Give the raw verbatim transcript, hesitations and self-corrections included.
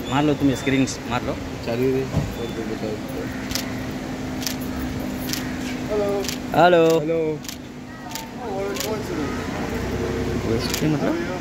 मार लो तुम स्क्रीन मार लो। चाहिए हेलो हेलो मतलब